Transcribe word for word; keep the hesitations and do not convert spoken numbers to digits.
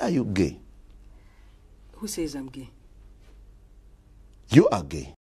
are you gay? Who says I'm gay? You are gay.